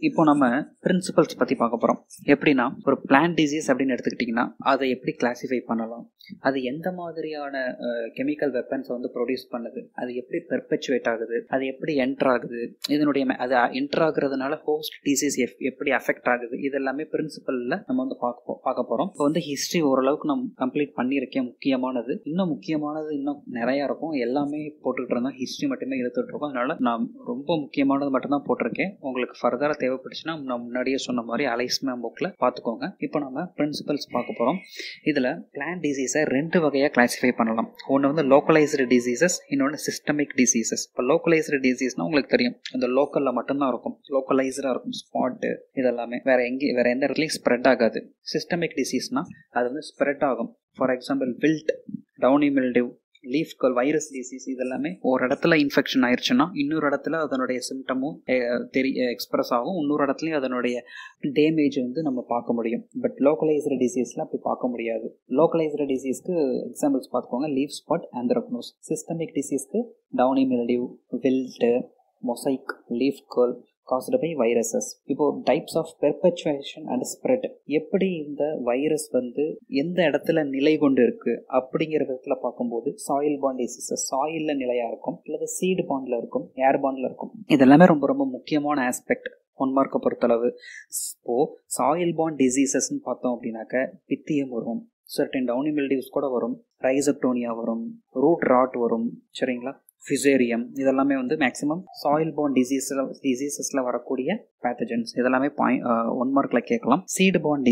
இப்போ நம்ம பிரின்சிபல்ஸ் பற்றி பார்க்க போகிறோம். எப்படின்னா, ஒரு பிளான்ட் டிசீஸ் அப்படின்னு எடுத்துக்கிட்டிங்கன்னா அதை எப்படி கிளாஸிஃபை பண்ணலாம், அது எந்த மாதிரியான கெமிக்கல் வெப்பன்ஸை வந்து ப்ரொடியூஸ் பண்ணுது, அது எப்படி பெர்பெச்சுவேட் ஆகுது, அது எப்படி என்டர் ஆகுது, இதனுடைய அது என்டர் ஆகுறதுனால ஹோஸ்ட் டிசீஸ் எப்படி அஃபெக்ட் ஆகுது, இதெல்லாமே பிரின்சிபலில் நம்ம வந்து பார்க்க போகிறோம். இப்போ வந்து ஹிஸ்ட்ரி ஓரளவுக்கு நம்ம கம்ப்ளீட் பண்ணியிருக்கேன். முக்கியமானது இன்னும் நிறையா இருக்கும். எல்லாமே போட்டுக்கிட்டு இருந்தால் ஹிஸ்ட்ரி மட்டுமே எடுத்துகிட்டு இருக்கோம். அதனால நான் ரொம்ப முக்கியமானது மட்டும்தான் போட்டிருக்கேன். உங்களுக்கு ஃபர்தராக தேவைப்பட்டுச்சுன்னா நான் முன்னாடியே சொன்ன மாதிரி அலைஸ்மேம் புக்கில் பார்த்துக்கோங்க. இப்போ நம்ம பிரின்சிபல்ஸ் பார்க்க போகிறோம். இதில் பிளான்ட் டிசீஸை ரெண்டு வகையாக கிளாஸிஃபை பண்ணலாம். ஒன்று வந்து லோக்கலைஸ்டு டிசீசஸ், இன்னொன்று சிஸ்டமிக் டிசீசஸ். இப்போ லோக்கலைஸ்டு டிசீஸ்னால் உங்களுக்கு தெரியும், அந்த லோக்கலில் மட்டும்தான் இருக்கும், லோக்கலைஸ்டாக இருக்கும், ஸ்பாட்டு இதெல்லாமே வேற எந்த இடத்துலையும் ஸ்ப்ரெட் ஆகாது. சிஸ்டமிக் டிசீஸ்னால் அது வந்து ஸ்ப்ரெட் ஆகும். For example wilt, downy mildew, leaf curl, virus disease இதெல்லாமே ஒரு இடத்துல இன்ஃபெக்ஷன் ஆயிடுச்சுன்னா இன்னொரு இடத்துல அதனுடைய சிம்டமும் எக்ஸ்பிரஸ் ஆகும். இன்னொரு இடத்துலையும் அதனுடைய டேமேஜ் வந்து நம்ம பார்க்க முடியும். பட் லோக்கலைஸ்டு டிசீஸ்லாம் அப்படி பார்க்க முடியாது. லோக்கலைஸ்டு டிசீஸ்க்கு எக்ஸாம்பிள்ஸ் பார்த்துக்கோங்க, லீஃப் ஸ்பாட், ஆந்த்ரக்னோஸ். சிஸ்டமிக் டிசீஸ்க்கு downy mildew, wilt, mosaic, leaf curl caused by viruses. இப்போ types of perpetuation and spread, எப்படி இந்த வைரஸ் வந்து எந்த இடத்துல நிலை கொண்டு இருக்கு அப்படிங்கிற விதத்தில் பார்க்கும்போது சாயில் பாண்ட் டிசீசஸ் சாயிலில் நிலையாக இருக்கும், இல்லை சீடு பாண்டில் இருக்கும், ஏர் பாண்டில் இருக்கும். இதெல்லாமே ரொம்ப ரொம்ப முக்கியமான ஆஸ்பெக்ட் 1 மார்க்கை பொறுத்தளவு. இப்போது சாயில் பாண்ட் டிசீசஸ்ன்னு பார்த்தோம் அப்படின்னாக்க பித்தியம் வரும், சர்டன் டவுனி மில்டிவ்ஸ் கூட வரும், ரைசப்டோனியா வரும், ரூட் ராட் வரும், சரிங்களா, ஃபிசேரியம், இதெல்லாமே வந்து மேக்ஸிமம் சாயில் பாண்ட் டிசீசஸில் வரக்கூடிய பேத்தஜன்ஸ். இதெல்லாமே 1 மார்க்கில் கேட்கலாம். சீடு பாண்ட்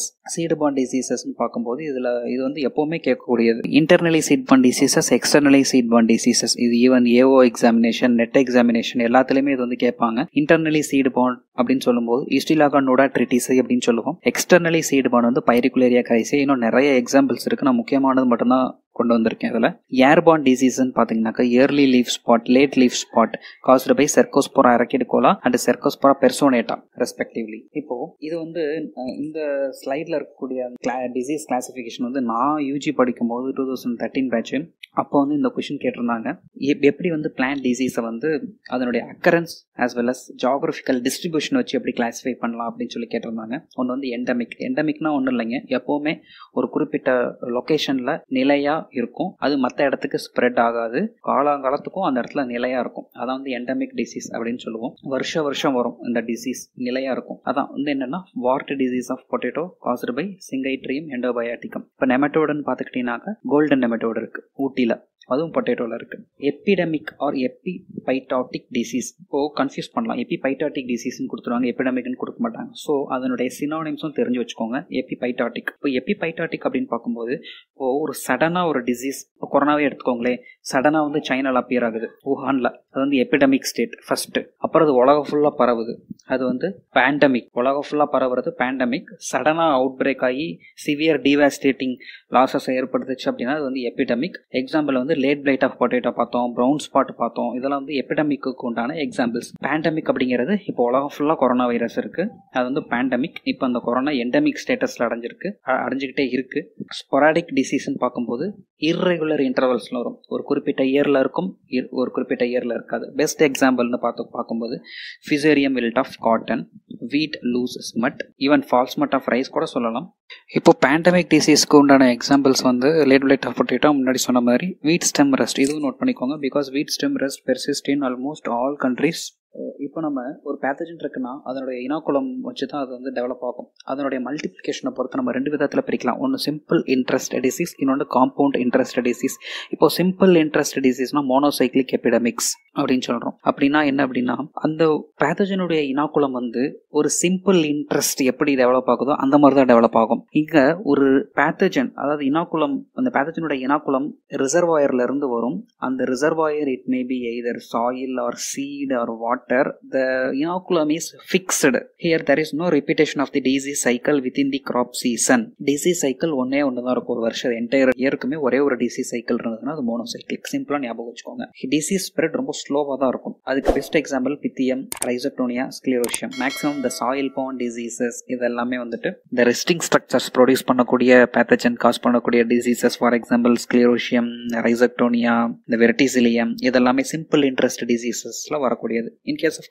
டிசீசஸ்ன்னு பார்க்கும்போது இது வந்து எப்போவுமே கேட்கக்கூடியது. Internally seat bond diseases, externally seat bond diseases. இது even AO examination, net examination எல்லாத்துலேயுமே இது வந்து கேட்பாங்க. இன்டர்னலி சீடு பாண்ட் அப்படின்னு சொல்லும்போது இஸ்டிலாகா நோடாட்ரிட்டிசை அப்படின்னு சொல்லுவோம். எக்ஸ்டர்னலி சீடு பாண்ட் வந்து பைரிகுலேரியா கரைசே. இன்னும் நிறைய எக்ஸாம்பிள்ஸ் இருக்குது, நான் முக்கியமானது மட்டும்தான் கொண்டு வந்திருக்கேன். இதில் ஏர்பார்ன் டிசீஸ்ன்னு பார்த்தீங்கன்னாக்கா early leaf spot, late leaf spot caused by Cercospora arachidicola and Cercospora personata respectively. இப்போ இது வந்து இந்த ஸ்லைடில் இருக்கக்கூடிய டிசீஸ் கிளாசிஃபிகேஷன் வந்து நான் யூஜி படிக்கும்போது 2013 பேட்ச், அப்போ வந்து இந்த கொஷின் கேட்டிருந்தாங்க, எப்படி வந்து பிளான்ட் டிசீஸை வந்து அதனுடைய occurrence as well as geographical distribution வச்சு எப்படி கிளாஸிஃபை பண்ணலாம் அப்படின்னு சொல்லி கேட்டிருந்தாங்க. ஒன்று வந்து எண்டமிக்னா ஒன்றும் இல்லைங்க, எப்போவுமே ஒரு குறிப்பிட்ட லொக்கேஷனில் நிலையாக இருக்கும், அது மற்ற இடத்துக்கு ஸ்ப்ரெட் ஆகாது, காலங்காலத்துக்கும் அந்த இடத்துல நிலையா இருக்கும். அதான் வந்து எண்டமிக் டிசீஸ் அப்படின்னு சொல்லுவோம். வருஷம் வரும் இந்த டிசீஸ், நிலையா இருக்கும். அதான் வந்து என்னன்னா wart disease of potato caused by Synchytrium endobioticum. இப்போ நெமட்டோடுன்னு பார்த்துக்கிட்டீங்கன்னாக்கா கோல்டன் நெமட்டோடு இருக்கு ஊட்டியில், அதுவும் பொட்டேட்டோவில் இருக்கு. எபிடமிக் ஆர் எபிபைட்டாட்டிக் டிசீஸ், இப்போ கன்ஃபியூஸ் பண்ணலாம். எபிபைட்டாட்டிக் டிசீஸ்ன்னு கொடுத்துருவாங்க, எபிடமிக்னு கொடுக்க மாட்டாங்க. ஸோ அதனுடைய சினானிம்ஸும் தெரிஞ்சு வச்சுக்கோங்க. எபிபைட்டாட்டிக், இப்போ எபிபைட்டாட்டிக் அப்படின்னு பார்க்கும்போது இப்போ ஒரு சடனாக ஒரு டிசீஸ், இப்போ கொரோனாவே எடுத்துக்கோங்களேன், சடனாக வந்து சைனாவில் அப்பியர் ஆகுது, வுஹானில், அது வந்து எபிடமிக் ஸ்டேட் ஃபர்ஸ்ட். அப்புறம் அது உலகம் ஃபுல்லாக பரவுது, அது வந்து பேண்டமிக். உலகம் ஃபுல்லாக பரவுறது பேண்டமிக். சடனாக அவுட் பிரேக் ஆகி சிவியர் டிவாஸ்டேட்டிங் லாஸஸ் ஏற்படுத்துச்சு அப்படின்னா அது வந்து எபிடமிக். எக்ஸாம்பிள் வந்து லேட் பிளைட் ஆஃப் பொட்டேட்டோ பார்த்தோம், ப்ரௌன் ஸ்பாட் பார்த்தோம், இதெல்லாம் வந்து எபிடமிக்கு உண்டான எக்ஸாம்பிள்ஸ். பேண்டமிக் அப்படிங்கிறது இப்போ உலகம் ஃபுல்லாக கொரோனா வைரஸ் இருக்கு, அது வந்து பேண்டமிக். இப்போ அந்த கொரோனா எண்டமிக் ஸ்டேட்டஸ்ல அடைஞ்சுக்கிட்டே இருக்கு. ஸ்பொராடிக் டிசீஸ்ன்னு பார்க்கும்போது இர்ரெகுலர் இன்டர்வல்ஸ்ல வரும், ஒரு குறிப்பிட்ட இயர்ல இருக்கும், ஒரு குறிப்பிட்ட இயர்ல இருக்காது. பெஸ்ட் எக்ஸாம்பிள்னு பார்க்கும்போது Fusarium wilt of cotton, wheat loose smut, even false smut of rice கூட சொல்லலாம். இப்போ பேண்டமிக் டிசீஸ்க்கு உண்டான எக்ஸாம்பிள்ஸ் வந்து லேட் பிளைட் ஆஃப் பொட்டேட்டோ, முன்னாடி சொன்ன மாதிரி வீட் ஸ்டெம் ரஸ்ட், இதுவும் நோட் பண்ணிக்கோங்க. Because wheat stem rust persist in almost all countries. இப்போ நம்ம ஒரு பேத்தஜன் இருக்குன்னா அதனுடைய இனாக்குலம் வச்சு தான் அது வந்து டெவலப் ஆகும். அதனுடைய மல்டிப்ளிகேஷனை பொறுத்து நம்ம 2 விதத்தில் பிரிக்கலாம். ஒன்று சிம்பிள் இன்ட்ரெஸ்ட் டிசீஸ், இன்னொன்று காம்பவுண்ட் இன்ட்ரெஸ்ட் டிசீஸ். இப்போ சிம்பிள் இன்ட்ரெஸ்ட் டிசீஸ்னா மோனோசைக்ளிக் எபிடமிக்ஸ் அப்படின்னு சொல்கிறோம். அப்படின்னா என்ன அப்படின்னா, அந்த பேத்தஜனுடைய இனாக்குலம் வந்து ஒரு சிம்பிள் இன்ட்ரெஸ்ட் எப்படி டெவலப் ஆகுதோ அந்த மாதிரி தான் டெவலப் ஆகும். இங்கே ஒரு பேத்தஜன், அதாவது இனாக்குலம், அந்த பேத்தஜனுடைய இனாக்குலம் ரிசர்வாயர்ல இருந்து வரும். அந்த reservoir it may be either soil or seed or water. The inoculum is fixed. Here there is no repetition of the disease cycle within the crop season. Disease cycle ஒன்னே தான் இருக்கும் ஒரு வருஷம் entire இயருக்குமே ஒரே ஒரு டிசீஸ் சைக்கிள் இருந்ததுன்னா அது monocyclic. சிம்பிளா ஞாபகம் வச்சுக்கோங்க. டிசீஸ் ஸ்ப்ரெட் ரொம்ப ஸ்லோவா தான் இருக்கும். அதுக்கு best example Pythium, Rhizoctonia, Sclerotium. Maximum இந்த சாயில் பாண்ட் டிசீசஸ் இதெல்லாமே வந்துட்டு இந்த ரெஸ்டிங் ஸ்ட்ரக்சர்ஸ் ப்ரொடியூஸ் பண்ணக்கூடிய பேத்தஜன் காஸ் பண்ணக்கூடிய diseases. For example Sclerotium, Rhizoctonia, இந்த வெர்டிசிலியம் இதெல்லாமே சிம்பிள் இன்ட்ரெஸ்ட் டிசீசஸ்ல வரக்கூடியது. In case of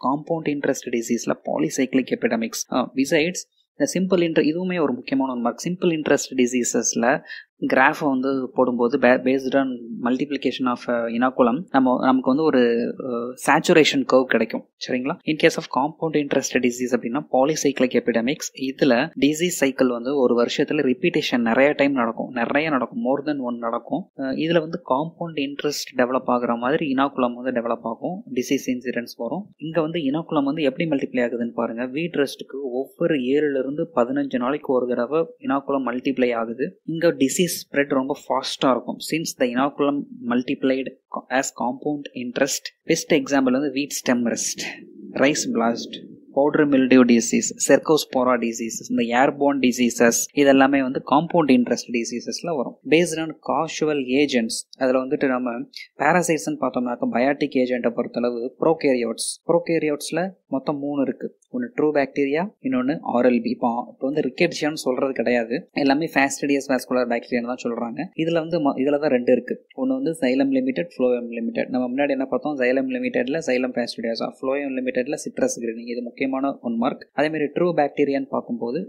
compound interest டிசீஸில் பாலிசைக்ளிக் எபிடமிக்ஸ் பிசைட்ஸ் இந்த சிம்பிள் இதுவுமே ஒரு முக்கியமான ஒன்று மார்க். சிம்பிள் இன்ட்ரெஸ்ட் டிசீசஸில் கிராஃபை வந்து போடும்போது based on multiplication of inoculum நமக்கு வந்து ஒரு சேச்சுரேஷன் கர்வ் கிடைக்கும். சரிங்களா? In case of compound interest disease அப்படின்னா பாலிசைக்ளிக் எபிடமிக்ஸ். இதில் டிசீஸ் சைக்கிள் வந்து ஒரு வருஷத்தில் ரிப்பீட்டேஷன் நிறைய டைம் நடக்கும், மோர் தென் ஒன் நடக்கும். இதில் வந்து காம்பவுண்ட் இன்ட்ரெஸ்ட் டெவலப் ஆகுற மாதிரி இனாகுலம் வந்து டெவலப் ஆகும், டிசீஸ் இன்சிடென்ட்ஸ் வரும். இங்கே வந்து இனாகுலம் வந்து எப்படி மல்டிப்ளை ஆகுதுன்னு பாருங்க. வீட் ரெஸ்ட்டுக்கு ஒவ்வொரு 7 to 15 நாளைக்கு ஒரு தடவை இனாகுலம் மல்டிப்ளை ஆகுது. இங்கே டிசீஸ் ஸ்ப்ரெட் ரொம்ப ஃபாஸ்ட்டாக இருக்கும். Since the inoculum multiplied as compound interest. Best example வந்து wheat stem rust, rice blast, powder mildew disease, Cercospora diseases, இந்த ஏர்போர்ன் டிசீசஸ் இதெல்லாமே வந்து காம்பவுண்ட் இன்ட்ரெஸ்ட் டிசீசஸ்ல வரும். Based on causal agents. அதில் வந்துட்டு நம்ம பாராசைட்ஸ்ன்னு பார்த்தோம்னாக்க பயாட்டிக் ஏஜென்ட்டை பொறுத்தளவு ப்ரோகேரியோட்ஸில் மொத்தம் 3 இருக்கு. ஒன்று ட்ரூ பாக்டீரியா, இன்னொன்று ஆர்எல்பி. இப்போ வந்து ரிக்கெட்ஷியான்னு சொல்றது கிடையாது, எல்லாமே ஃபாஸ்டிடியஸ் வாஸ்குலர் பாக்டீரியான்னு தான் சொல்றாங்க. இதில் தான் 2 இருக்கு. ஒன்று வந்து சைலம் லிமிடெட், ஃப்ளோயம் லிமிடெட். நம்ம முன்னாடி என்ன பார்த்தோம்? சைலம் லிமிடெட்ல சைலம் ஃபாஸ்டிடியாஸா, ஃப்ளோயம் லிமிடெட்ல சிட்ரஸ் கிரீனிங். இது முக்கியமான 1 மார்க். அதே மாதிரி ட்ரூ பாக்டீரியான்னு பார்க்கும்போது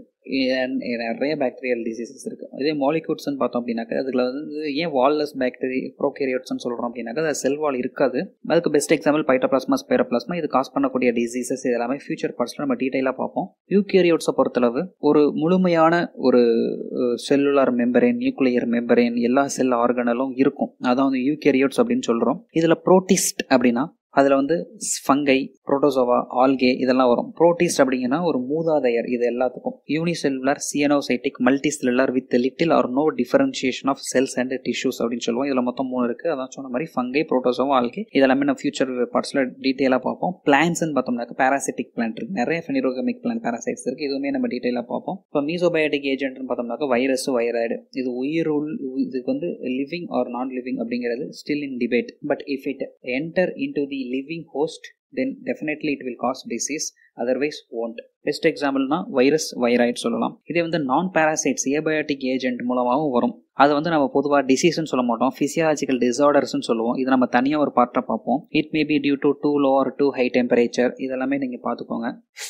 நிறைய பாக்டீரியல் டிசீசஸ் இருக்கு. இதே மாலிகூட்ஸ்ன்னு பார்த்தோம் அப்படின்னாக்க அதுல வந்து ஏன் வால்லஸ் பாக்டீரியா ப்ரோகேரியோட்ஸ்ன்னு சொல்றோம் அப்படின்னாக்க அது செல் வால் இருக்காது. அதுக்கு பெஸ்ட் எக்ஸாம்பிள் பைட்டோபிளாஸ்மா, ஸ்பைரோபிளாஸ்மா. இது காஸ் பண்ணக்கூடிய டிசீசஸ் இதெல்லாமே ஃபியூச்சர் பார்ட்ஸ்ல நம்ம டீடைலா பார்ப்போம். யூகேரியோட்ஸை பொறுத்தளவு ஒரு முழுமையான ஒரு செல்லுலார் மெம்பரேன், நியூக்ளியர் மெம்பரேன், எல்லா செல் ஆர்கனலும் இருக்கும். அதான் வந்து யூகேரியோட்ஸ் அப்படின்னு சொல்றோம். இதுல புரோட்டிஸ்ட் அப்படின்னா அதில் வந்து ஃபங்கை, புரோட்டோசோவா, ஆல்கே இதெல்லாம் வரும். புரோட்டிஸ்ட் அப்படிங்கன்னா ஒரு மூதாதையர் இது எல்லாத்துக்கும். Unicellular, coenocytic, multi cellular with little or no differentiation of cells and tissues அப்படின்னு சொல்லுவோம். இதில் மொத்தம் 3 இருக்கு. அதான் சொன்ன மாதிரி ஃபங்கை, புரோட்டோசோவா, ஆல்கே இதெல்லாமே நம்ம ஃபியூச்சர் பார்ட்ஸில் டீட்டெயிலாக பார்ப்போம். பிளான்ட்ஸ்ன்னு பார்த்தோம்னாக்க பாராசிட்டிக் பிளான்ட் இருக்கு, நிறைய ஃபெனிரோகமிக் பிளான்ட் பாராசைட்ஸ் இருக்கு. இதுவுமே நம்ம டீட்டெயிலாக பார்ப்போம். இப்போ மீசோபயோட்டிக் ஏஜென்ட்னு பார்த்தோம்னாக்க வைரஸ், வைராய்டு. இது இதுக்கு வந்து லிவிங் ஆர் நான் லிவிங் அப்படிங்கிறது still in debate. But if it enter into the living host then definitely it will cause disease, otherwise won't. Best எக்ஸாம்பிள்னா வைரஸ், வைராய்டு சொல்லலாம். இதே வந்து நான் பாராசைட்ஸ் ஏபயோட்டிக் ஏஜென்ட் மூலமாகவும் வரும். அது வந்து நம்ம பொதுவாக டிசீஸ்ன்னு சொல்ல மாட்டோம், ஃபிசியாலஜிக்கல் டிசார்டர்ஸ்ன்னு சொல்லுவோம். இது நம்ம தனியாக ஒரு பார்ட்டை பார்ப்போம். It may be due to too low or too high temperature. இதெல்லாமே நீங்கள் பார்த்துக்கோங்க.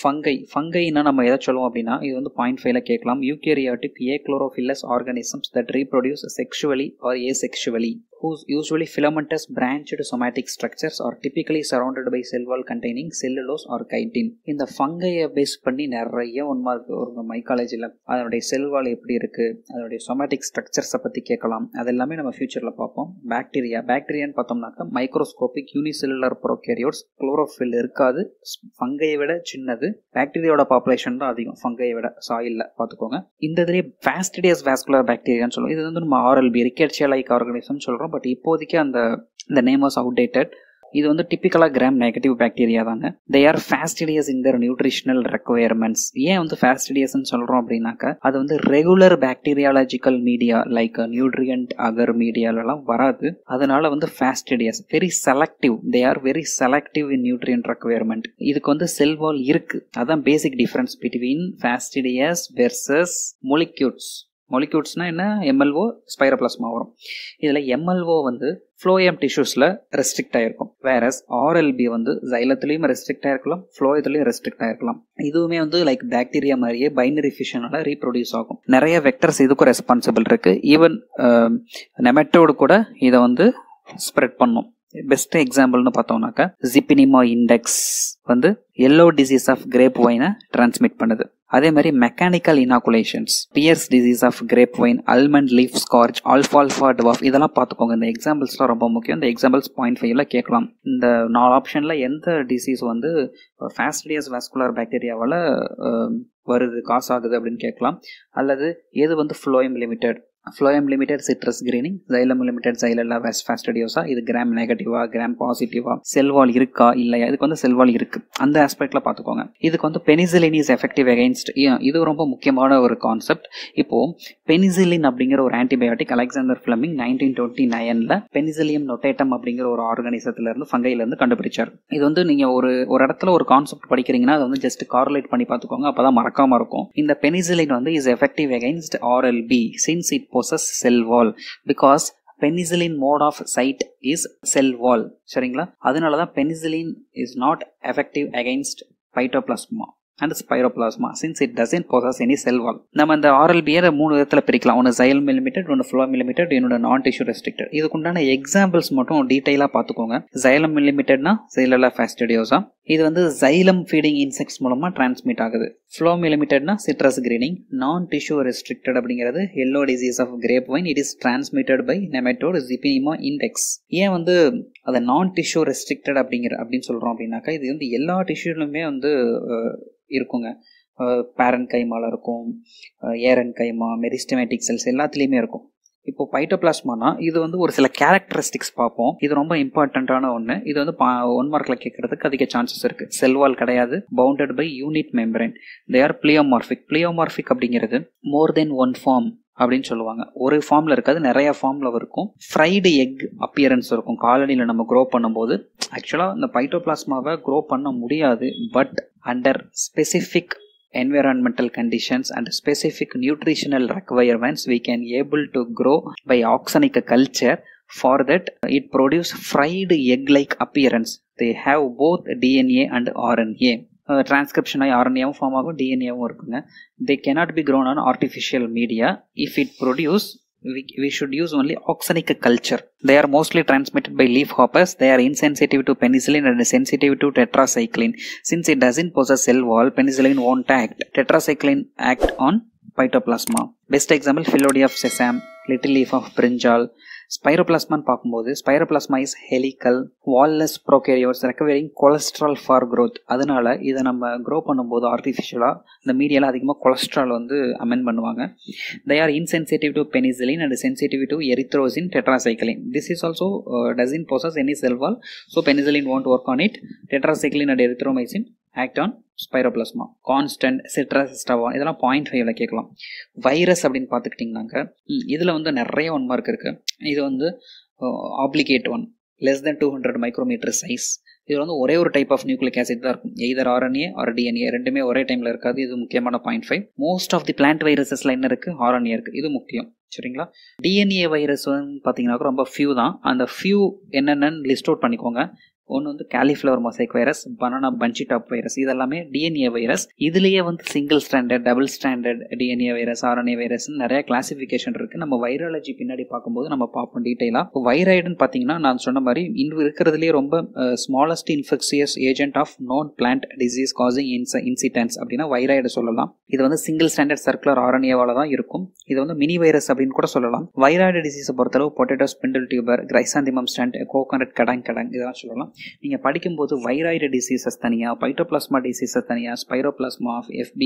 ஃபங்கைனா நம்ம எதை சொல்லுவோம் அப்படின்னா இது வந்து 0.5ல கேட்கலாம். Eukaryotic achlorophyllous organisms that reproduce sexually or asexually whose usually filamentous branched somatic structures are typically surrounded by cell wall containing cellulose or chitin. இந்த ஃபங்கையை பேஸ் பண்ணி நிறைய ஒரு மைக்காலஜியில் அதனுடைய செல் வால் எப்படி இருக்கு, அதனுடைய சொமேட்டிக் ஸ்ட்ரக்சர்ஸை பற்றி கேட்கலாம். அதெல்லாமே நம்ம ஃபியூச்சரில் பார்ப்போம். பாக்டீரியான்னு பார்த்தோம்னாக்கா மைக்ரோஸ்கோபிக் யூனிசெல்லுலர் ப்ரோகேரியோட்ஸ், குளோரோஃபில் இருக்காது, ஃபங்கையை விட சின்னது. பாக்டீரியாவோட பாப்புலேஷன் தான் அதிகம் ஃபங்கையை விட, சாயில்ல பார்த்துக்கோங்க. இந்த இதுலேயே ஃபாஸ்டிடியஸ் வாஸ்குலர் பாக்டீரியான்னு சொல்லுவோம். இது வந்து நம்ம ஆர்எல்பி ரிக்கெட்சியா லைக் ஆர்கானிசம் சொல்கிறோம். பட் இப்போதைக்கு அந்த நேம் வாஸ் அவுடேட்டட். இது வந்து டிப்பிக்கலாக கிராம் நெகட்டிவ் பாக்டீரியா தாங்க. They are fastidious in their nutritional requirements. ஏன் வந்து ஃபாஸ்டிடியஸ்ன்னு சொல்கிறோம் அப்படின்னாக்கா அது வந்து regular bacteriological media like nutrient agar மீடியாலெல்லாம் வராது. அதனால வந்து fastidious very selective. They are very selective in nutrient requirement. இதுக்கு வந்து செல் வால் இருக்கு. அதான் basic difference between fastidious versus மொலிக்யூட்ஸ்னா என்ன? எம்எல்ஓ, ஸ்பைரோபிளாஸ்மா வரும். இதில் எம்எல்ஓ வந்து ஃப்ளோயம் டிஷ்யூஸில் ரெஸ்ட்ரிக்ட் ஆகிருக்கும். வேறஸ் ஆர்எல்பி வந்து ஜைலத்துலேயும் ரெஸ்ட்ரிக்ட் ஆகிருக்கலாம், ஃப்ளோயத்துலேயும் ரெஸ்ட்ரிக்ட் ஆகிருக்கலாம். இதுவுமே வந்து லைக் பாக்டீரியா மாதிரியே பைனரி ஃபிஷனால ரீப்ரொடியூஸ் ஆகும். நிறைய வெக்டர்ஸ் இதுக்கும் ரெஸ்பான்சிபிள் இருக்கு. ஈவன் நெமட்டோடு கூட இதை வந்து ஸ்ப்ரெட் பண்ணும். பெஸ்ட் எக்ஸாம்பிள்னு பார்த்தோம்னாக்கா ஜிப்பினிமா இண்டெக்ஸ் வந்து எல்லோ டிசீஸ் ஆஃப் கிரேப் வைனை டிரான்ஸ்மிட் பண்ணுது. அதே மாதிரி mechanical inoculations, Pierce's disease of grape vine, almond leaf scorch, ஆல்ஃபால்ஃபா டுவார்ஃப் இதெல்லாம் பார்த்துக்கோங்க. இந்த எக்ஸாம்பிள்ஸ்லாம் ரொம்ப முக்கியம். இந்த எக்ஸாம்பிள்ஸ் 0.5ல கேட்கலாம். இந்த 4 ஆப்ஷனில் எந்த டிசீஸ் வந்து ஃபாஸ்டிடியஸ் வாஸ்குலர் பாக்டீரியாவால் வருது, காஸ் ஆகுது அப்படின்னு கேட்கலாம். அல்லது எது வந்து phloem limited citrus greening, xylem limited Xylella fastidiosa, இது கிராம் நெகட்டிவா கிராம் பாசிட்டிவா, செல்வால் இருக்கா இல்லையா, இதுக்கு வந்து செல்வால் இருக்கு, அந்த ஆஸ்பெக்ட்ல பார்த்துக்கோங்க. இதுக்கு வந்து பெனிசிலின் இஸ் எஃபெக்டிவ் அகைன்ஸ்ட், இது ரொம்ப முக்கியமான ஒரு கான்செப்ட். இப்போ பெனிசிலின் அப்படிங்கிற ஒரு ஆன்டிபயோட்டிக் அலெக்சாண்டர் ஃபிளமிங் 1929ல பெனிசிலியம் நொட்டேட்டம் அப்படிங்கிற ஒரு ஆர்கானிசத்துல இருந்து ஃபங்கைல இருந்து கண்டுபிடிச்சார். இது வந்து நீங்க ஒரு இடத்துல ஒரு கான்செப்ட் படிக்கிறீங்கன்னா அதை வந்து ஜஸ்ட் கார்லேட் பண்ணி பார்த்துக்கோங்க, அப்பதான் மறக்காம இருக்கும். இந்த பெனிசிலின் வந்து is effective against RLB since it possess cell wall because penicillin mode of site is cell wall. சரிங்களா? அதனால தான் penicillin is not effective against phytoplasma and spiroplasma since it doesn't possess any cell wall. நம்ம இந்த RLB-யை 3 விதத்துல பிரிக்கலாம். ஒன்று xylem limited, ஒன்று phloem limited, இன்னொன்று நான் டிஷ்யூ ரெஸ்ட்ரிக்டட். இதுக்குண்டான எக்ஸாம்பிள்ஸ் மட்டும் டீட்டெயிலாக பார்த்துக்கோங்க. xylem limitedனா Xylella fastidiosa. இது வந்து xylem feeding insects மூலமா டிரான்ஸ்மிட் ஆகுது. phloem limitedனா citrus greening. Non tissue restricted அப்படிங்கிறது yellow disease of grapevine. It is transmitted by nematode Zyphema index. ஏன் வந்து அதை நான் டிஷ்யூ ரெஸ்ட்ரிக்டட் அப்படின்னு சொல்றோம் அப்படின்னாக்கா, இது வந்து எல்லா டிஷ்யூலுமே வந்து இருக்குங்க. பேரன் கைமால இருக்கும், ஏரன் கைமா, மெரிஸ்டமேட்டிக் செல்ஸ் எல்லாத்துலேயுமே இருக்கும். இப்போ பைட்டோபிளாஸ்மானா இது வந்து ஒரு சில கேரக்டரிஸ்டிக்ஸ் பார்ப்போம். இது ரொம்ப இம்பார்ட்டண்ட்டான ஒன்று. இது வந்து 1 மார்க்கில் கேட்கறதுக்கு அதிக சான்சஸ் இருக்கு. செல்வால் கிடையாது, bounded by unit membrane. They are pleomorphic. Pleomorphic அப்படிங்கிறது மோர் தென் ஒன் ஃபார்ம் அப்படின்னு சொல்லுவாங்க. ஒரு ஃபார்ம்ல இருக்காது, நிறைய ஃபார்ம்ல இருக்கும். ஃப்ரைடு எக் அப்பியரன்ஸ் இருக்கும் காலனியில் நம்ம க்ரோ பண்ணும்போது. ஆக்சுவலாக இந்த பைட்டோபிளாஸ்மாவை க்ரோ பண்ண முடியாது, but under specific environmental conditions and specific nutritional requirements we can able to grow by oxonic culture. For that it produce fried egg like appearance. They have both DNA and RNA. Transcription ஆகி RNA-வும் form ஆகும், DNA-வும் இருக்குங்க. They cannot be grown on artificial media. If it produce, we should use only oxonic culture. They are mostly transmitted by leaf hoppers. They are insensitive to penicillin and sensitive to tetracycline. Since it doesn't possess cell wall, penicillin won't act. Tetracycline act on phytoplasma. Best example, Phyllodia of sesame, little leaf of brinjal. ஸ்பைரோபிளாஸ்மான்னு பார்க்கும்போது spiroplasma is helical wallless prokaryotes recovering cholesterol for growth. அதனால இதை நம்ம grow பண்ணும்போது ஆர்டிஃபிஷியலாக இந்த மீடியாவில் அதிகமாக கொலஸ்ட்ரால் வந்து அமெண்ட் பண்ணுவாங்க. They are insensitive to penicillin and sensitive to erythrocin tetracycline. This is also doesn't possess any cell wall, so penicillin won't work on it. Tetracycline and erythromycin act on spiroplasma. Constant, citrus, stubborn இதெல்லாம் 0.5ல கேட்கலாம். Virus அப்படின்னு பார்த்துக்கிட்டிங்கனாக்க இதில் வந்து நிறைய 1 mark இருக்குது. இது வந்து obligate 1 less then 200 micrometer size. இது வந்து ஒரே ஒரு டைப் ஆஃப் நியூக்ளிக் ஆசிட் தான் இருக்கும். எய்தர் RNA ஆர் DNA, ரெண்டுமே ஒரே டைமில் இருக்காது. இது முக்கியமான 0.5. மோஸ்ட் ஆஃப் தி பிளான்ட் வைரஸஸ்ல என்ன இருக்குது? RNA இருக்குது. இது முக்கியம். சரிங்களா? DNA வைரஸ் வந்து பார்த்தீங்கன்னாக்க ரொம்ப ஃபியூ தான். அந்த ஃபியூ என்னென்னு லிஸ்ட் அவுட் பண்ணிக்கோங்க. ஒன்று வந்து cauliflower mosaic virus, banana bunchy top virus, இதெல்லாமே டிஎன்ஏ வைரஸ். இதுலேயே வந்து single standard, double standard DNA virus, RNA virus நிறைய கிளாசிஃபிகேஷன் இருக்குது. நம்ம வைராலஜி பின்னாடி பார்க்கும்போது நம்ம பார்ப்போம் டீட்டெயிலாக. இப்போ வைராய்டுன்னு பார்த்தீங்கன்னா நான் சொன்ன மாதிரி இருக்கிறதுலேயே ரொம்ப smallest infectious agent of known plant disease causing incidents அப்படின்னா வைராய்டு சொல்லலாம். இது வந்து சிங்கிள் ஸ்டாண்டர்ட் சர்க்குலர் RNA-வால தான் இருக்கும். இது வந்து மினி வைரஸ் அப்படின்னு கூட சொல்லலாம். வைராய்டு டிசீஸை பொறுத்தளவு potato spindle tuber, chrysanthemum stunt, coconut cadang இதெல்லாம் சொல்லலாம். நீங்கள் படிக்கும்போது வைராய்டு டிசீசஸ் தனியாக, பைட்டோபிளாஸ்மா டிசீசஸ் தனியாக, spiroplasma,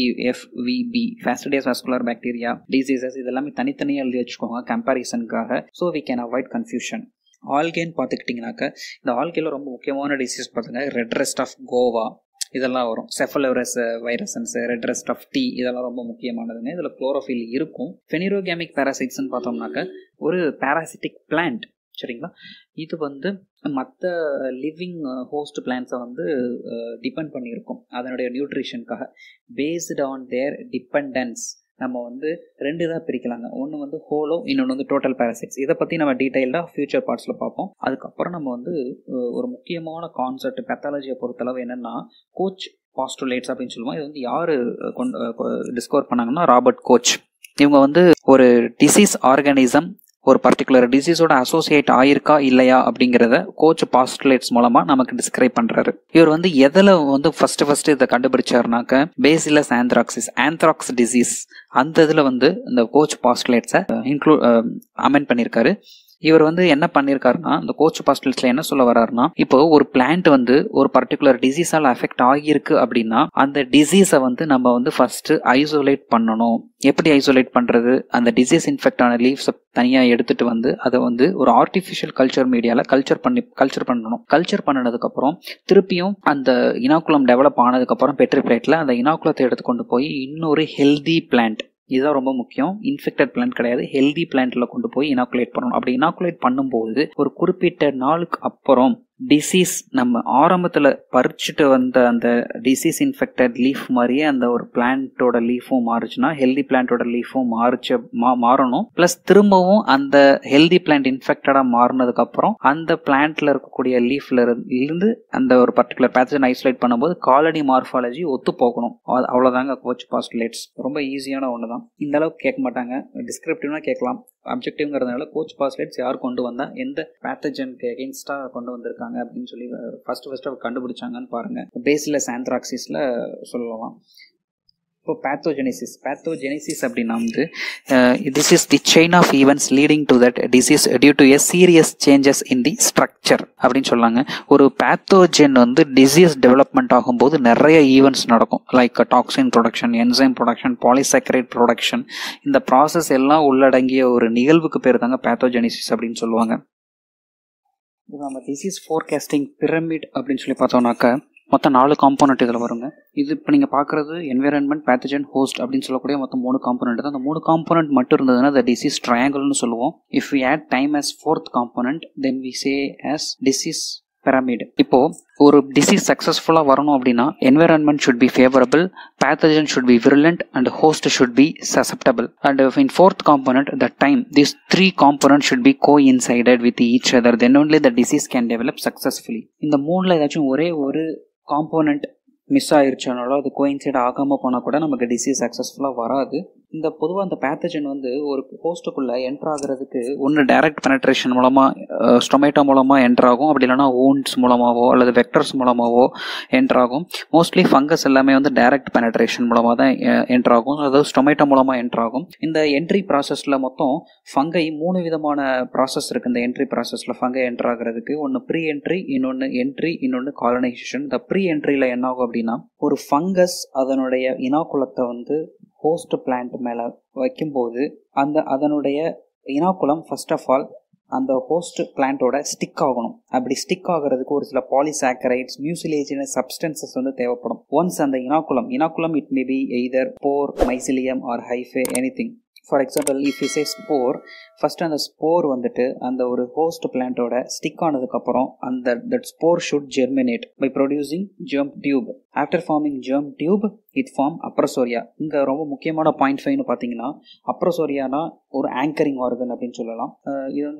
FVB, fastidious vascular bacteria diseases இதெல்லாமே தனித்தனியாக எழுதி வச்சுக்கோங்க கம்பேரிசனுக்காக. So we can avoid confusion. ஆல்கேன்னு பார்த்துக்கிட்டிங்கனாக்க இந்த ஆல்கேல ரொம்ப முக்கியமான டிசீஸ் பார்த்துங்க, ரெட் ரெஸ்ட் ஆஃப் கோவா இதெல்லாம் வரும். Cephaleuros virescens, red rust of tea இதெல்லாம் ரொம்ப முக்கியமானதுங்க. இதில் குளோரோஃபில் இருக்கும். ஃபெனிரோகேமிக் பேராசைட்ஸ்ன்னு பார்த்தோம்னாக்க ஒரு பேராசிட்டிக் பிளான்ட். சரிங்களா? இது வந்து மற்ற லிவிங் ஹோஸ்ட் பிளான்ஸை வந்து டிபெண்ட் பண்ணியிருக்கும் அதனுடைய நியூட்ரிஷனுக்காக. பேஸ்டு ஆன் தேர் டிபெண்டன்ஸ் நம்ம வந்து 2 தான் பிரிக்கலாங்க. ஒன்று வந்து ஹோலோ, இன்னொன்று வந்து டோட்டல் பேராசைட்ஸ். இதை பற்றி நம்ம டீட்டெயில்டாக ஃபியூச்சர் பார்ட்ஸில் பார்ப்போம். அதுக்கப்புறம் நம்ம வந்து ஒரு முக்கியமான கான்செப்ட் பேத்தாலஜியை பொறுத்தளவு என்னென்னா கோச் பாஸ்டுலேட்ஸ் அப்படின்னு சொல்லுவோம். இது வந்து யார் டிஸ்கவர் பண்ணாங்கன்னா ராபர்ட் கோச். இவங்க வந்து ஒரு டிசீஸ் ஆர்கானிசம் ஒரு பர்டிகுலர் டிசீஸோட அசோசியேட் ஆயிருக்கா இல்லையா அப்படிங்கிறத கோச் பாஸ்டுலேட்ஸ் மூலமா நமக்கு டிஸ்கிரைப் பண்றாரு. இவர் வந்து எதில் வந்து ஃபர்ஸ்ட் இதை கண்டுபிடிச்சாருனாக்க பேசிலஸ் ஆந்த்ராக்ஸ் டிசீஸ், அந்த இதில் வந்து இந்த கோச் பாஸ்டுலேட்ஸை அமெண்ட் பண்ணியிருக்காரு. இவர் வந்து என்ன பண்ணியிருக்காருன்னா இந்த கோச் பாஸ்டுலேட்ஸ்ல என்ன சொல்ல வர்றாருன்னா, இப்போ ஒரு பிளான்ட் வந்து ஒரு பர்டிகுலர் டிசீஸால் அஃபெக்ட் ஆகியிருக்கு அப்படின்னா அந்த டிசீஸை வந்து நம்ம வந்து ஃபர்ஸ்ட் ஐசோலேட் பண்ணணும். எப்படி ஐசோலேட் பண்றது? அந்த டிசீஸ் இன்ஃபெக்ட் ஆன லீவ்ஸை தனியாக எடுத்துட்டு வந்து அதை வந்து ஒரு ஆர்டிஃபிஷியல் கல்ச்சர் மீடியால கல்ச்சர் பண்ணணும். கல்ச்சர் பண்ணதுக்கு அப்புறம் திருப்பியும் அந்த இனாக்குலம் டெவலப் ஆனதுக்கு அப்புறம் பெட்ரி பிளேட்ல அந்த இனாக்குலத்தை எடுத்து கொண்டு போய் இன்னொரு ஹெல்தி பிளான்ட், இதுதான் ரொம்ப முக்கியம், இன்ஃபெக்டட் பிளான்ட் கிடையாது, ஹெல்தி பிளான்ட்ல கொண்டு போய் இனாக்குலேட் பண்ணணும். அப்படி இனாக்குலேட் பண்ணும்போது ஒரு குறிப்பிட்ட நாளுக்கு அப்புறம் டிசீஸ் நம்ம ஆரம்பத்தில் பறிச்சுட்டு வந்த அந்த டிசீஸ் இன்ஃபெக்டட் லீஃப் மாதிரியே அந்த ஒரு பிளான்ட்டோட லீஃபும் மாறுச்சுன்னா ஹெல்தி பிளான்ட்டோட லீஃபும் மாறணும். ப்ளஸ் திரும்பவும் அந்த ஹெல்தி பிளான்ட் இன்ஃபெக்டடாக மாறினதுக்கப்புறம் அந்த பிளான்ட்ல இருக்கக்கூடிய லீஃப்ல இருந்து அந்த ஒரு பர்டிகுலர் பேத்தஜன் ஐசோலேட் பண்ணும்போது காலனி மார்ஃபாலஜி ஒத்து போகணும். அவ்வளோதாங்க கோச் பாஸ்டுலேட்ஸ். ரொம்ப ஈஸியான ஒன்று தான். இந்த அளவுக்கு கேட்க மாட்டாங்க, டிஸ்கிரிப்டிவ்னா கேட்கலாம். அப்ஜெக்டிவ்ங்கிறதுனால கோச் பாஸ்டுலேட்ஸ் யார் கொண்டு வந்தா எந்த பேத்தஜனுக்கு எகென்ஸ்டாக கொண்டு வந்திருக்காங்க அப்படின்னு சொல்லி ஃபர்ஸ்ட் கண்டுபிடிச்சாங்கன்னு பாருங்க. பேசிலஸ் ஆந்த்ராக்சிஸ்ல சொல்லலாம். இப்போ பேத்தோஜெனிசிஸ் அப்படின்னா வந்து this is the chain of events leading to that disease due to a serious changes in the structure அப்படின்னு சொல்லாங்க. ஒரு பேத்தோஜென் வந்து டிசீஸ் டெவலப்மெண்ட் ஆகும்போது நிறைய ஈவெண்ட்ஸ் நடக்கும். Like toxin production, enzyme production, polysaccharide production. இந்த ப்ராசஸ் எல்லாம் உள்ளடங்கிய ஒரு நிகழ்வுக்கு பேர் தாங்க பேத்தோஜெனிசிஸ் அப்படின்னு சொல்லுவாங்க. இப்போ நம்ம டிசீஸ் ஃபோர்காஸ்டிங் பிரமிட் அப்படின்னு சொல்லி பார்த்தோம்னாக்கா மொத்தம் 4 காம்போனன்ட் இதில் வருங்க. இது இப்போ நீங்கள் பார்க்குறது என்விரான்மெண்ட், பேத்தஜன், ஹோஸ்ட் அப்படின்னு சொல்லக்கூடிய மொத்தம் 3 காம்போனன்ட் தான். அந்த 3 காம்போனன்ட் மட்டும் இருந்ததுன்னா அந்த டிசீஸ் ட்ரையாங்கிள்னு சொல்லுவோம். If we add time as 4th component then we say as disease pyramid. இப்போ ஒரு டிசீஸ் சக்ஸஸ்ஃபுல்லாக வரணும் அப்படின்னா environment should be favourable, pathogen should be virulent and host should be susceptible. And in 4th component the time, these 3 components should be coincided with each other, then only the disease can develop successfully. இந்த 3ல ஏதாச்சும் ஒரே ஒரு component miss ஆயிருச்சானாலும் அது coincide ஆகாமல் போனால் கூட நமக்கு disease சக்ஸஸ்ஃபுல்லாக வராது. இந்த பொதுவாக அந்த பேத்தஜன் வந்து ஒரு ஹோஸ்ட்டுக்குள்ளே என்ட்ரு ஆகிறதுக்கு ஒன்று டைரக்ட் பெனட்ரேஷன் மூலமாக ஸ்டொமேட்டோ மூலமாக என்ட்ராகும், அப்படி இல்லைனா ஊண்ட்ஸ் மூலமாகவோ அல்லது வெக்டர்ஸ் மூலமாகவோ என்ட்ராகும். மோஸ்ட்லி ஃபங்கஸ் எல்லாமே வந்து டைரக்ட் பெனட்ரேஷன் மூலமாக தான் என்ட்ராகும், அதாவது ஸ்டொமேட்டோ மூலமாக என்ட்ராகும். இந்த என்ட்ரி ப்ராசஸில் மொத்தம் ஃபங்கை 3 விதமான ப்ராசஸ் இருக்குது. இந்த என்ட்ரி ப்ராசஸில் ஃபங்கை என்ட்ராகிறதுக்கு ஒன்று ப்ரீ என்ட்ரி, இன்னொன்று என்ட்ரி, இன்னொன்று காலனைசேஷன். இந்த ப்ரீ என்ட்ரியில் என்ன ஆகும் அப்படின்னா ஒரு ஃபங்கஸ் அதனுடைய இனாக்குலத்தை வந்து ஹோஸ்ட் பிளான்ட் மேலே வைக்கும்போது அதனுடைய இனாக்குலம் ஃபர்ஸ்ட் ஆஃப் ஆல் அந்த ஹோஸ்ட் பிளான்ட்டோட ஸ்டிக் ஆகணும். அப்படி ஸ்டிக் ஆகிறதுக்கு ஒரு சில பாலிசாக்கரைட்ஸ், மியூசிலேஜினஸ் சப்ஸ்டன்சஸ் வந்து தேவைப்படும். ஒன்ஸ் அந்த inoculum it may be either spore, mycelium or hyphae, anything. For example if you say spore, first அந்த ஸ்போர் வந்துட்டு அந்த ஒரு ஹோஸ்ட் பிளான்ட்டோட ஸ்டிக் ஆனதுக்கப்புறம் அந்த that spore should germinate by producing germ tube. After forming germ tube it form appressoria. இங்கே ரொம்ப முக்கியமான பாயிண்ட் 5ன்னு பார்த்தீங்கன்னா அப்ரசோரியானா ஒரு ஆங்கரிங் ஆர்கன் அப்படின்னு சொல்லலாம். இது வந்து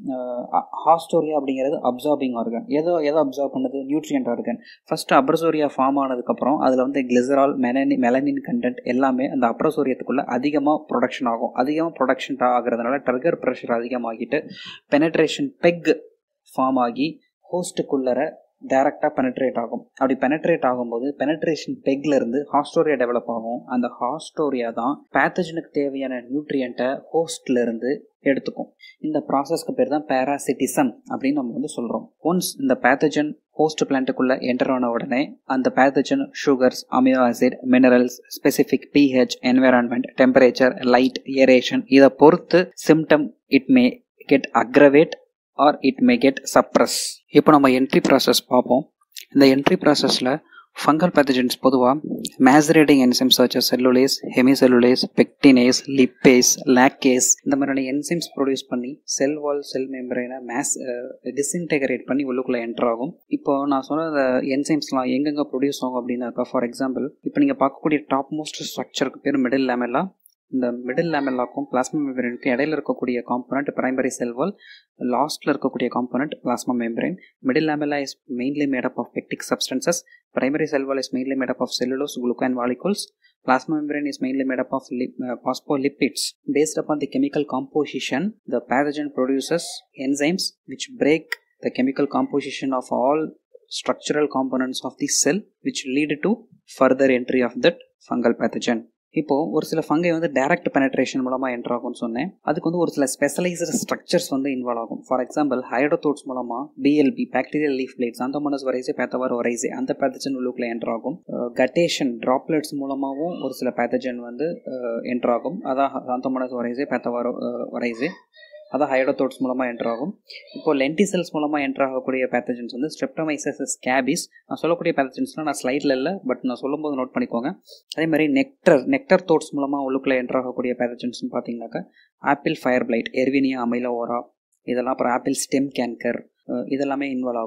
ஹாஸ்டோரியா அப்படிங்கிறது அப்சார்பிங் ஆர்கன். எதை அப்சார்ப் பண்ணுது? Nutrient organ. First appressoria form ஆனதுக்கப்புறம் அதில் வந்து கிளிசரால், மெலனின் கண்டென்ட் எல்லாமே அந்த அப்ரசோரியத்துக்குள்ள அதிகமாக ப்ரொடக்ஷன் ஆகும். அதிகமாக ப்ரொடக்ஷன் ஆகிறதுனால ட்ரிகர் ப்ரெஷர் அதிகமாகிட்டு பெனட்ரேஷன் பெக் ஃபார்ம் ஆகி ஹோஸ்ட்டுக்குள்ளர டைரக்டாக பெனட்ரேட் ஆகும். அப்படி பெனட்ரேட் ஆகும்போது பெனட்ரேஷன் பெக்ல இருந்து ஹாஸ்டோரியா டெவலப் ஆகும். அந்த ஹாஸ்டோரியா தான் பேத்தஜனுக்கு தேவையான நியூட்ரியண்ட்டை ஹோஸ்ட்ல இருந்து எடுத்துக்கும். இந்த ப்ராசஸ்க்கு பேர் தான் பேராசிட்டிசம் அப்படின்னு நம்ம வந்து சொல்கிறோம். ஒன்ஸ் இந்த பேத்தஜன் ஹோஸ்ட் பிளான்ட்டுக்குள்ளே என்டர் ஆன உடனே அந்த pathogen sugars, amino acid, minerals, specific pH, environment, temperature, light, aeration இதை பொறுத்து symptom it may get aggravate or it may get suppress. இப்போ நம்ம என்ட்ரி ப்ராசஸ் பார்ப்போம். இந்த என்ட்ரி ப்ராசஸில் ஃபங்கல் பேத்தஜன்ஸ் பொதுவாக macerating enzymes such as cellulase, hemicellulase, pectinase, lipase, laccase இந்த மாதிரியான என்சைம்ஸ் ப்ரொடியூஸ் பண்ணி செல் வால், செல் மெம்பரேனை டிஸ்இன்டெகிரேட் பண்ணி உள்ளுக்குள்ளே என்டர் ஆகும். இப்போ நான் சொன்ன இந்த என்சைம்ஸ்லாம் எங்கெங்கே ப்ரொடியூஸ் ஆகும் அப்படின்னாக்கா, ஃபார் எக்ஸாம்பிள் இப்போ நீங்கள் பார்க்கக்கூடிய டாப் மோஸ்ட் ஸ்ட்ரக்சருக்கு பேர் மிடில் லேமெல்லா. இந்த மிடில் லேமெல்லாக்கும் பிளாஸ்மா மெம்பரேனுக்கு இடையில இருக்கக்கூடிய காம்பனண்ட் பிரைமரி செல் வால், லாஸ்ட்ல இருக்கக்கூடிய component plasma membrane. Middle lamella is mainly made up of pectic substances. Primary cell wall is mainly made up of cellulose, glucan molecules. Plasma membrane is mainly made up of phospholipids. Based upon the chemical composition, the pathogen produces enzymes which break the chemical composition of all structural components of the cell, which lead to further entry of that fungal pathogen. இப்போது ஒரு சில fungi வந்து direct penetration மூலமாக enter ஆகும்னு சொன்னேன். அதுக்கு வந்து ஒரு சில ஸ்பெஷலைஸ்டு ஸ்ட்ரக்சர்ஸ் வந்து இன்வால்வ் ஆகும். ஃபார் எக்ஸாம்பிள் ஹைடோதோட்ஸ் மூலமாக BLB, bacterial leaf blights, Xanthomonas oryzae, pathovar oryzae அந்த பேத்தஜன் உள்ளுக்குள்ள என்ட்ரு ஆகும். கட்டேஷன் ட்ராப்லெட்ஸ் மூலமாகவும் ஒரு சில பேத்தஜன் வந்து என்ட்ரு ஆகும். அதான் ஆந்தோமோனாஸ் வரைசே, பேத்தவார் வரைசே, அதான் ஹைடோதோட்ஸ் மூலமாக என்ட்ரு ஆகும். இப்போ லென்டிசெல்ஸ் மூலமாக என்ட்ரு ஆகக்கூடிய பேத்தஜன்ஸ் வந்து ஸ்ட்ரெப்டோமைசஸ் ஸ்கேபிஸ். நான் சொல்லக்கூடிய பேத்தஜன்ஸ்லாம் நான் ஸ்லைடில் இல்லை, பட் நான் சொல்லும்போது நோட் பண்ணிக்கோங்க. அதே மாதிரி நெக்டர் தோட்ஸ் மூலமாக உள்ளுக்குள்ளே என்ட்ரு ஆகக்கூடிய பேத்தஜன்ஸ்னு பார்த்தீங்கன்னாக்கா apple fire blight, Erwinia amylovora இதெல்லாம், அப்புறம் ஆப்பிள் ஸ்டெம் கேன்கர் இதெல்லாமே இன்வால்வ் ஆகும்.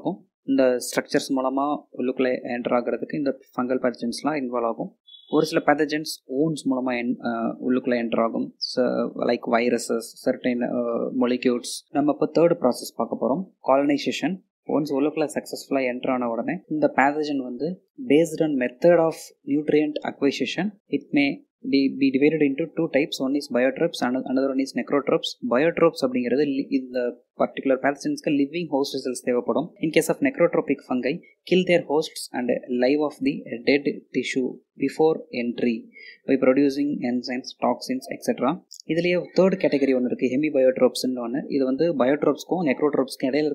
இந்த ஸ்ட்ரக்சர்ஸ் மூலமாக உள்ளுக்குள்ளே என்டர் ஆகிறதுக்கு இந்த ஃபங்கல் பேத்தஜன்ஸ்லாம் இன்வால்வ் ஆகும். ஒரு சில பேத்தஜன்ஸ் ஓன்ஸ் மூலமாக உள்ளுக்குள்ளே என்டர் ஆகும், லைக் வைரஸஸ், சர்டைன் மொலிக்யூல்ஸ். நம்ம இப்போ தேர்ட் ப்ராசஸ் பார்க்க போகிறோம், காலனைசேஷன். ஒன்ஸ் உள்ளுக்குள்ள சக்ஸஸ்ஃபுல்லாக என்டர் ஆன உடனே இந்த பேத்தஜன் வந்து based on method of nutrient acquisition it may be divided into two types. One is biotrophs and another one is necrotrophs. Biotrophs அப்படிங்கிறது இந்த பர்டிகுலர் பேத்தஜன்ஸ்க்கு லிவிங் ஹோஸ்ட் செல்ஸ் தேவைப்படும். In case of necrotropic fungi kill their hosts and live off the dead tissue before entry by producing enzymes, toxins, etc. இதுலேயே third category ஒன்று இருக்குது, ஹெமிபயோட்ரோப்ஸ்ன்னு ஒன்று. இது வந்து பயோட்ரோப்ஸ்க்கும் நெக்ரோட்ரோப்ஸ்க்கும் இடையில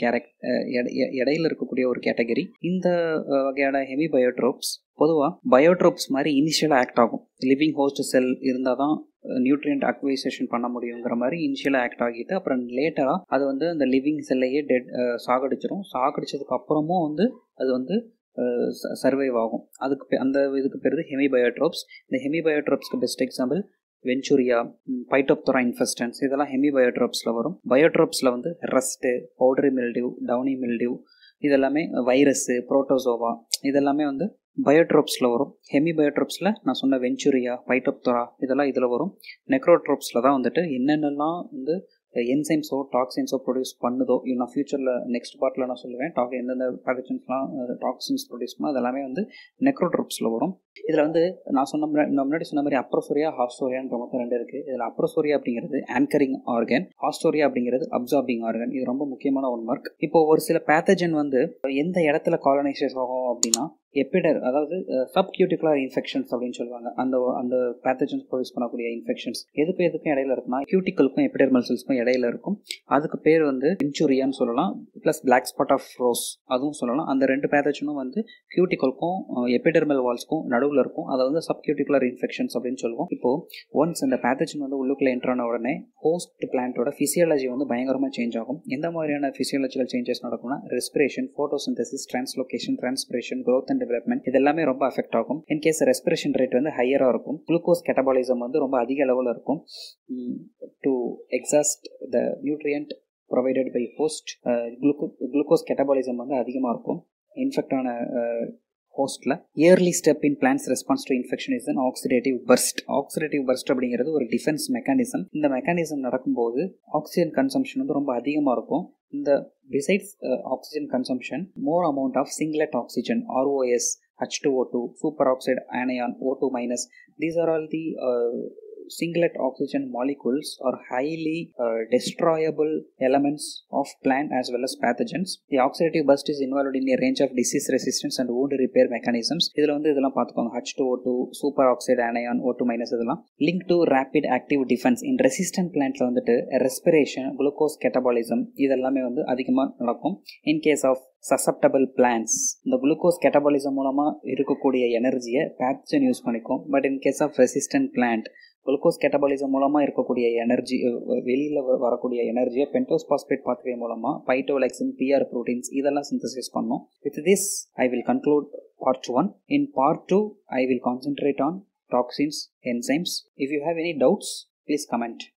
இருக்கக்கூடிய ஒரு கேட்டகரி. இந்த வகையான ஹெமிபயோட்ரோப்ஸ் பொதுவாக பயோட்ரோப்ஸ் மாதிரி இனிஷியலாக ஆக்ட் ஆகும். லிவிங் ஹோஸ்ட் செல் இருந்தால் தான் நியூட்ரியன்ட் அக்வைசேஷன் பண்ண முடியுங்கிற மாதிரி இனிஷியலாக ஆக்ட் ஆகிட்டு அப்புறம் லேட்டராக அது வந்து அந்த லிவிங் செல்லையே சாகடிச்சிடும். சாகடிச்சதுக்கு அப்புறமும் வந்து அது வந்து சர்வைவ் ஆகும். இதுக்கு பேர் ஹெமிபயோட்ரோப்ஸ். இந்த ஹெமிபயோட்ரோப்ஸ்க்கு best example Venturia, Phytophthora infestans, இதெல்லாம் ஹெமிபயோட்ரோப்ஸில் வரும். பயோட்ரோப்ஸில் வந்து rust, powdery mildew, downy mildew, இதெல்லாமே வைரஸ்ஸு, புரோட்டோசோவா, இதெல்லாமே வந்து பயோட்ரோப்ஸில் வரும். ஹெமிபயோட்ரோப்ஸில் நான் சொன்ன வென்ச்சுரியா, பைட்டோப்தோரா இதெல்லாம் இதில் வரும். நெக்ரோட்ரோப்ஸில் தான் வந்துட்டு என்னென்னலாம் வந்து என்சைம்ஸோ டாக்ஸின்ஸோ ப்ரொடியூஸ் பண்ணுதோ, நான் ஃபியூச்சரில் நெக்ஸ்ட் பார்ட்டில் நான் சொல்லுவேன் எந்தெந்த பேத்தஜன்ஸ்லாம் டாக்ஸின்ஸ் ப்ரொடியூஸ் பண்ணோ அதெல்லாமே வந்து நெக்ரோட்ரோப்ஸில் வரும். இதில் வந்து நான் முன்னாடி சொன்ன மாதிரி அப்ரோசோரியா, ஹாஸ்டோரியான்ற மொத்தம் 2 இருக்குது. இதில் அப்ரோசோரியா அப்படிங்கிறது ஆங்கரிங் ஆர்கன், ஹாஸ்டோரியா அப்படிங்கிறது அப்சார்பிங் ஆர்கன். இது ரொம்ப முக்கியமான ஒன் மார்க். இப்போ ஒரு சில பேத்தஜன் வந்து எந்த இடத்துல காலனைசேஷன் ஆகும் அப்படின்னா எபிடர், அதாவது சப்கியூட்டிகுலர் இன்ஃபெக்ஷன்ஸ் அப்படின்னு சொல்லுவாங்க. அந்த பேத்தஜன்ஸ் ப்ரொடியூஸ் பண்ணக்கூடிய இன்ஃபெக்ஷன்ஸ் எதுக்கும் இடையில இருக்குன்னா கியூட்டிக்கலுக்கும் எபிடெர்மல் செல்ஸ்க்கும் இடையில இருக்கும். அதுக்கு பேர் வந்து வென்ச்சுரியான்னு சொல்லலாம், plus black spot of rose அதுவும் சொல்லலாம். அந்த 2 பேத்தஜனும் வந்து கியூட்டிக்கலுக்கும் எபிடெர்மல் வால்ஸ்க்கும் நடுவில் இருக்கும். அதை வந்து சப்கியூட்டிகுலர் இன்ஃபெக்ஷன்ஸ் அப்படின்னு சொல்லுவோம். இப்போ ஒன்ஸ் அந்த பேத்தஜன் வந்து உள்ளுக்குள்ள என்டர் ஆன உடனே ஹோஸ்ட் பிளான்ட்டோட ஃபிசியாலஜி வந்து பயங்கரமாக சேஞ்ச் ஆகும். எந்த மாதிரியான ஃபிசியாலஜிக்கல் சேஞ்சஸ் நடக்கும்னா respiration, photosynthesis, translocation, transpiration, growth and development இது எல்லாமே ரொம்ப அஃபெக்ட் ஆகும். இன் கேஸ் ரெஸ்பிரேஷன் ரேட் வந்து ஹையராக இருக்கும், குளுக்கோஸ் கேட்டபாலிசம் வந்து ரொம்ப அதிக லெவலில் இருக்கும். To exhaust the nutrient provided by host, glucose catabolism வந்து அதிகமாக இருக்கும் இன்ஃபெக்ட் ஆன ஹோஸ்ட்டில். Early step in plans response to infection is an oxidative burst. Oxidative burst அப்படிங்கிறது ஒரு டிஃபென்ஸ் மெக்கானிசம். இந்த மெக்கானிசம் நடக்கும்போது ஆக்சிஜன் கன்சம்ஷன் வந்து ரொம்ப அதிகமாக இருக்கும். இந்த besides oxygen consumption, more amount of singlet oxygen, ROS, H2O2, superoxide anion, O2-, these are all the singlet oxygen molecules are highly destroyable elements of plant as well as pathogens. The oxidative burst is involved in a range of disease resistance and wound repair mechanisms. இதில் வந்து இதெல்லாம் பார்த்துக்கோங்க, H2O2, superoxide anion, O2-, இதெல்லாம் linked to rapid active defense. in resistant plantல வந்துட்டு respiration, glucose catabolism இதெல்லாமே வந்து அதிகமாக நடக்கும். in case of susceptible plants இந்த குளுக்கோஸ் கேட்டபாலிசம் மூலமாக இருக்கக்கூடிய எனர்ஜியை பேத்தஜன் யூஸ் பண்ணிக்கும். But in case of resistant plant glucose catabolism மூலமாக இருக்கக்கூடிய எனர்ஜி, வெளியில் வரக்கூடிய எனர்ஜியை பென்டோஸ் பாஸ்பேட் பாத்வே மூலமாக பைட்டோலைசின், PR ப்ரோட்டீன்ஸ் இதெல்லாம் சிந்தசிஸ் பண்ணும். With this I will conclude part 1. In part 2 I will concentrate on toxins, enzymes. If you have any doubts, please comment.